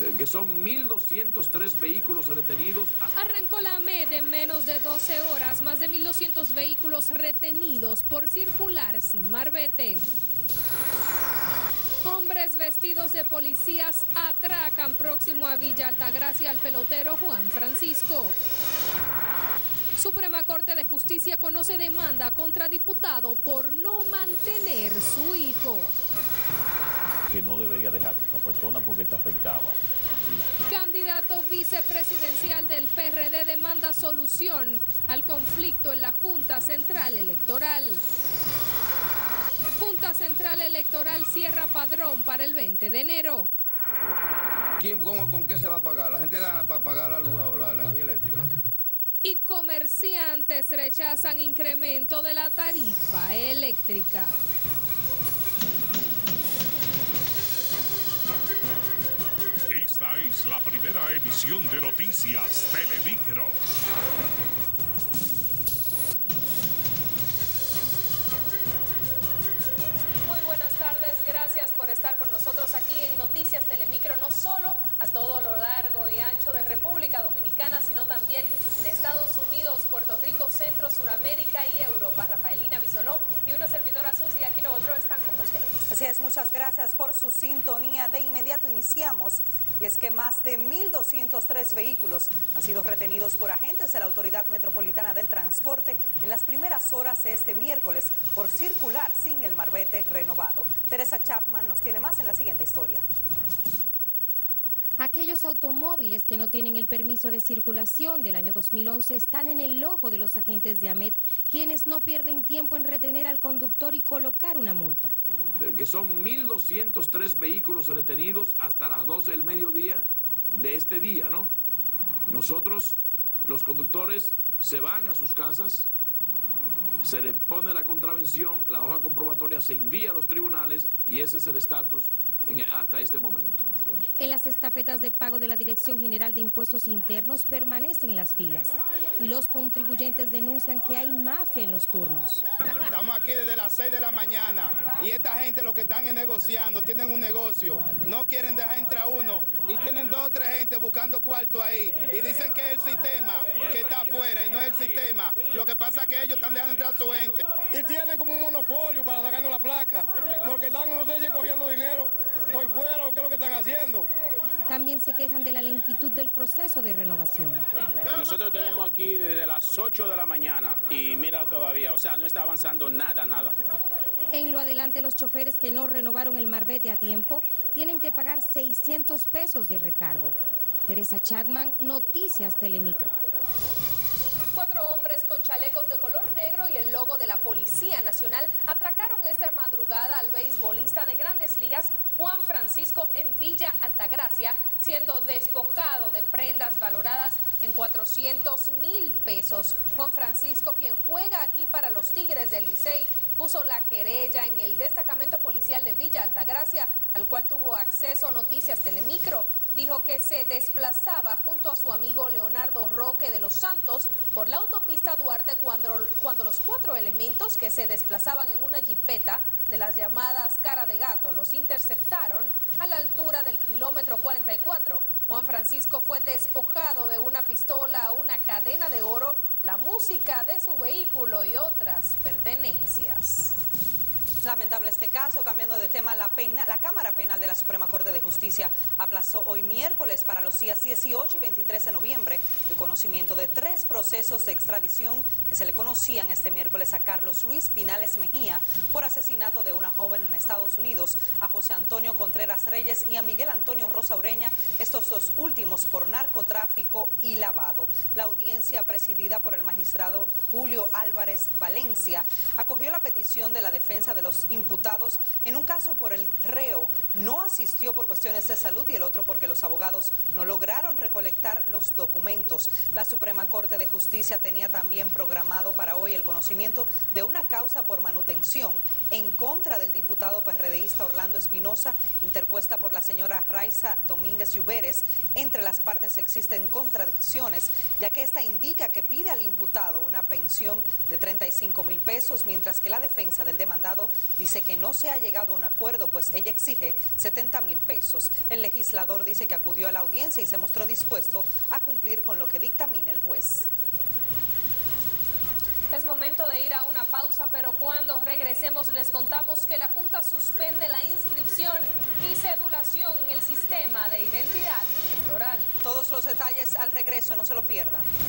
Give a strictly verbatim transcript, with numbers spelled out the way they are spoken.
que son mil doscientos tres vehículos retenidos. Arrancó la AMED en menos de doce horas, más de mil doscientos vehículos retenidos por circular sin marbete. Hombres vestidos de policías atracan próximo a Villa Altagracia al pelotero Juan Francisco. Suprema Corte de Justicia conoce demanda contra diputado por no mantener su hijo. Que no debería dejarse a esta persona porque se afectaba. Candidato vicepresidencial del P R D demanda solución al conflicto en la Junta Central Electoral. Junta Central Electoral cierra padrón para el veinte de enero. ¿Quién, cómo, ¿Con qué se va a pagar? La gente gana para pagar la, luz, la energía eléctrica. Y comerciantes rechazan incremento de la tarifa eléctrica. Esta es la primera emisión de Noticias Telemicro. Muy buenas tardes, gracias por estar con nosotros aquí en Noticias Telemicro, no solo a todo lo largo y ancho de República Dominicana, sino también en Estados Unidos, Puerto Rico, Centro, Suramérica y Europa. Rafaelina Bisonó y una servidora Susi aquí nosotros están con ustedes. Así es, muchas gracias por su sintonía. De inmediato iniciamos. Y es que más de mil doscientos tres vehículos han sido retenidos por agentes de la Autoridad Metropolitana del Transporte en las primeras horas de este miércoles por circular sin el marbete renovado. Teresa Chapman nos tiene más en la siguiente historia. Aquellos automóviles que no tienen el permiso de circulación del año dos mil once están en el ojo de los agentes de AMET, quienes no pierden tiempo en retener al conductor y colocar una multa. Que son mil doscientos tres vehículos retenidos hasta las doce del mediodía de este día, ¿no? Nosotros, los conductores, se van a sus casas, se les pone la contravención, la hoja comprobatoria se envía a los tribunales y ese es el estatus hasta este momento. En las estafetas de pago de la Dirección General de Impuestos Internos permanecen las filas y los contribuyentes denuncian que hay mafia en los turnos. Estamos aquí desde las seis de la mañana y esta gente lo que están es negociando, tienen un negocio, no quieren dejar entrar uno y tienen dos o tres gente buscando cuarto ahí y dicen que es el sistema que está afuera y no es el sistema. Lo que pasa es que ellos están dejando entrar a su gente. Y tienen como un monopolio para sacarnos la placa, porque están, no sé si cogiendo dinero por fuera o qué es lo que están haciendo. También se quejan de la lentitud del proceso de renovación. Nosotros tenemos aquí desde las ocho de la mañana y mira todavía, o sea, no está avanzando nada, nada. En lo adelante, los choferes que no renovaron el marbete a tiempo tienen que pagar seiscientos pesos de recargo. Teresa Chapman, Noticias Telemicro. Cuatro hombres con chalecos de color negro y el logo de la Policía Nacional atracaron esta madrugada al beisbolista de Grandes Ligas Juan Francisco en Villa Altagracia, siendo despojado de prendas valoradas en cuatrocientos mil pesos. Juan Francisco, quien juega aquí para los Tigres del Licey, puso la querella en el destacamento policial de Villa Altagracia, al cual tuvo acceso Noticias Telemicro. Dijo que se desplazaba junto a su amigo Leonardo Roque de los Santos por la autopista Duarte cuando, cuando los cuatro elementos que se desplazaban en una jipeta de las llamadas cara de gato los interceptaron a la altura del kilómetro cuarenta y cuatro. Juan Francisco fue despojado de una pistola, una cadena de oro, la música de su vehículo y otras pertenencias. Lamentable este caso. Cambiando de tema, la, pena, la Cámara Penal de la Suprema Corte de Justicia aplazó hoy miércoles para los días dieciocho y veintitrés de noviembre el conocimiento de tres procesos de extradición que se le conocían este miércoles a Carlos Luis Pinales Mejía por asesinato de una joven en Estados Unidos, a José Antonio Contreras Reyes y a Miguel Antonio Rosa Ureña, estos dos últimos por narcotráfico y lavado. La audiencia, presidida por el magistrado Julio Álvarez Valencia, acogió la petición de la defensa de los los imputados en un caso por el reo no asistió por cuestiones de salud y el otro porque los abogados no lograron recolectar los documentos. La Suprema Corte de Justicia tenía también programado para hoy el conocimiento de una causa por manutención en contra del diputado PRDista Orlando Espinosa, interpuesta por la señora Raiza Domínguez Lluveres. Entre las partes existen contradicciones, ya que esta indica que pide al imputado una pensión de treinta y cinco mil pesos, mientras que la defensa del demandado dice que no se ha llegado a un acuerdo, pues ella exige setenta mil pesos. El legislador dice que acudió a la audiencia y se mostró dispuesto a cumplir con lo que dictamine el juez. Es momento de ir a una pausa, pero cuando regresemos les contamos que la Junta suspende la inscripción y cedulación en el sistema de identidad electoral. Todos los detalles al regreso, no se lo pierdan.